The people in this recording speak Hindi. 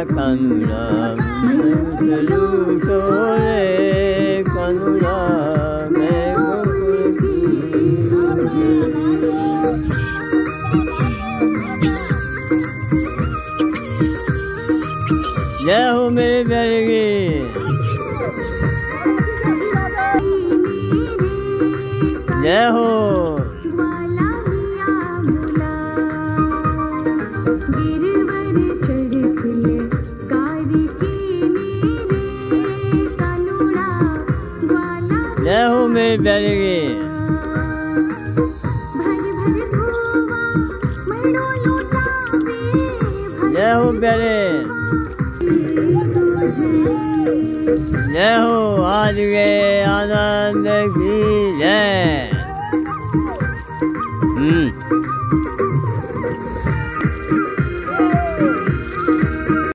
कानुड़ा लूटो रे कानुड़ा मैं गोकुल की। जय हो मेरे प्यारे की, जय हो। जय हो मेरे प्यारे की, जय हो प्यारे, जय हो आज के आनंद की जय।